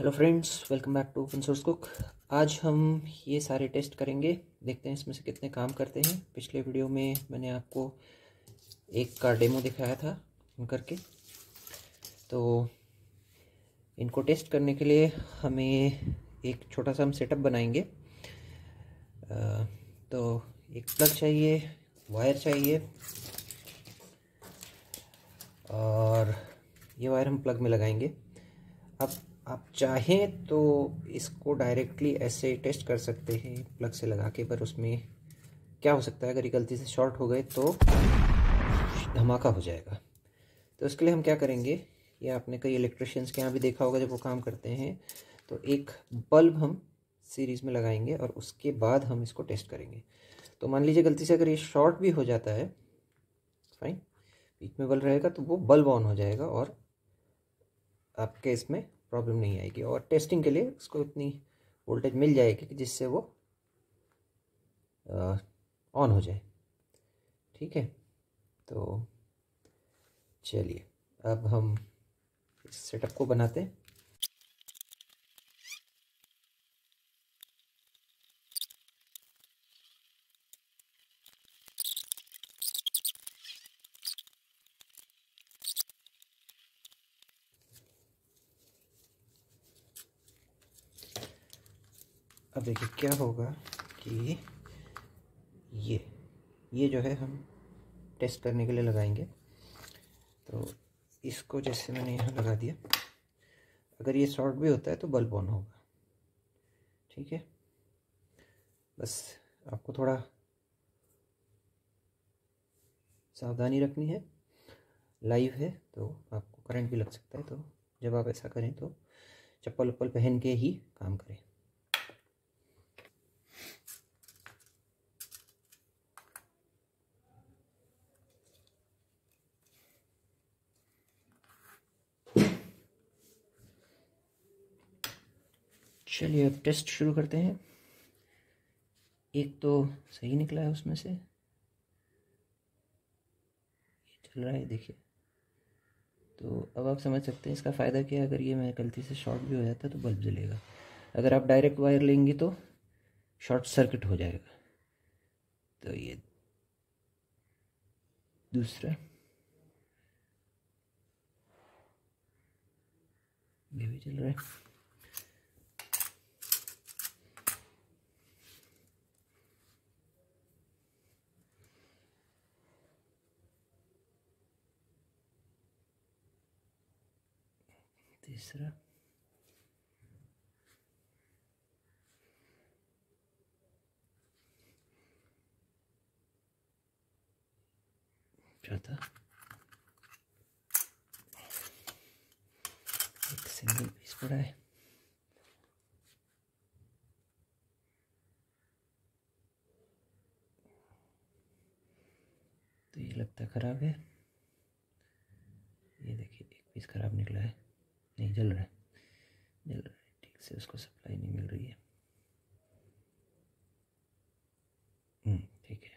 Hello friends, welcome back to open source cook. आज हम ये सारे टेस्ट करेंगे, देखते हैं इसमें से कितने काम करते हैं। पिछले वीडियो में मैंने आपको एक का डेमो दिखाया था करके, तो इनको टेस्ट करने के लिए हमें एक छोटा सा हम सेटअप बनाएंगे। तो एक प्लग चाहिए, वायर चाहिए, और ये वायर हम प्लग में लगाएंगे। अब आप चाहें तो इसको डायरेक्टली ऐसे टेस्ट कर सकते हैं प्लग से लगा के, पर उसमें क्या हो सकता है, अगर ये गलती से शॉर्ट हो गए तो धमाका हो जाएगा। तो इसके लिए हम क्या करेंगे, ये आपने कई इलेक्ट्रिशियंस के यहाँ भी देखा होगा जब वो काम करते हैं, तो एक बल्ब हम सीरीज़ में लगाएंगे और उसके बाद हम इसको टेस्ट करेंगे। तो मान लीजिए गलती से अगर ये शॉर्ट भी हो जाता है, फाइन, बीच में बल्ब रहेगा तो वो बल्ब ऑन हो जाएगा और आपके इसमें प्रॉब्लम नहीं आएगी, और टेस्टिंग के लिए उसको इतनी वोल्टेज मिल जाएगी कि जिससे वो ऑन हो जाए। ठीक है, तो चलिए अब हम इस सेटअप को बनाते हैं। अब देखिए क्या होगा कि ये जो है हम टेस्ट करने के लिए लगाएंगे। तो इसको जैसे मैंने यहाँ लगा दिया, अगर ये शॉर्ट भी होता है तो बल्ब ऑन होगा। ठीक है, बस आपको थोड़ा सावधानी रखनी है, लाइव है तो आपको करंट भी लग सकता है। तो जब आप ऐसा करें तो चप्पल उप्पल पहन के ही काम करें। चलिए अब टेस्ट शुरू करते हैं। एक तो सही निकला है, उसमें से ये चल रहा है, देखिए। तो अब आप समझ सकते हैं इसका फ़ायदा क्या है। अगर ये मैं गलती से शॉर्ट भी हो जाता है तो बल्ब जलेगा। अगर आप डायरेक्ट वायर लेंगे तो शॉर्ट सर्किट हो जाएगा। तो ये दूसरा, ये भी चल रहा है। तीसरा, चौथा, एक सिंगल पीस पड़ा है। तो ये लगता ख़राब है। ये देखिए एक पीस ख़राब निकला है, नहीं जल रहा है, जल रहा है, ठीक से उसको सप्लाई नहीं मिल रही है। ठीक है।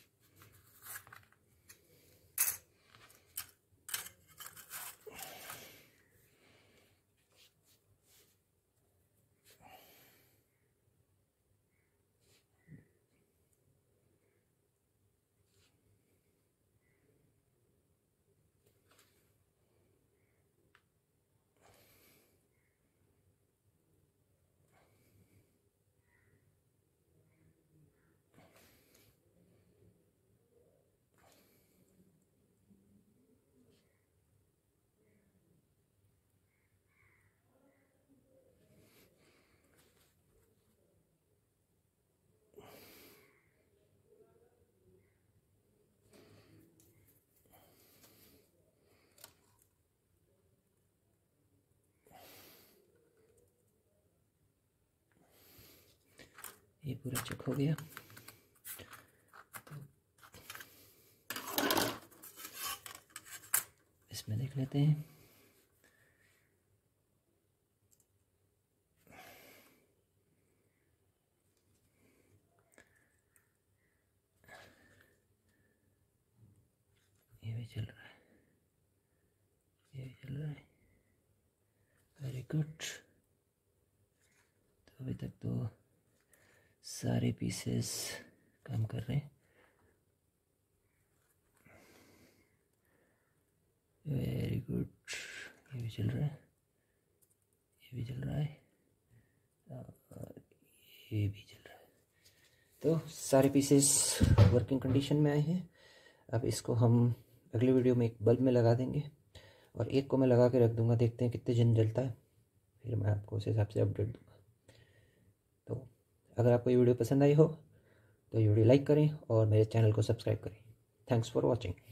ये पूरा चेक हो गया। इसमें देख लेते हैं। ये भी चल रहा है, ये भी चल रहा है, वेरी गुड। अभी तक तो सारे पीसेस काम कर रहे हैं। वेरी गुड, ये भी चल रहा है, ये भी चल रहा है और ये भी चल रहा है। तो सारे पीसेस वर्किंग कंडीशन में आए हैं। अब इसको हम अगले वीडियो में एक बल्ब में लगा देंगे और एक को मैं लगा के रख दूंगा, देखते हैं कितने दिन जलता है, फिर मैं आपको उस हिसाब से अपडेट दूंगा। तो अगर आपको ये वीडियो पसंद आई हो तो ये वीडियो लाइक करें और मेरे चैनल को सब्सक्राइब करें। Thanks for watching.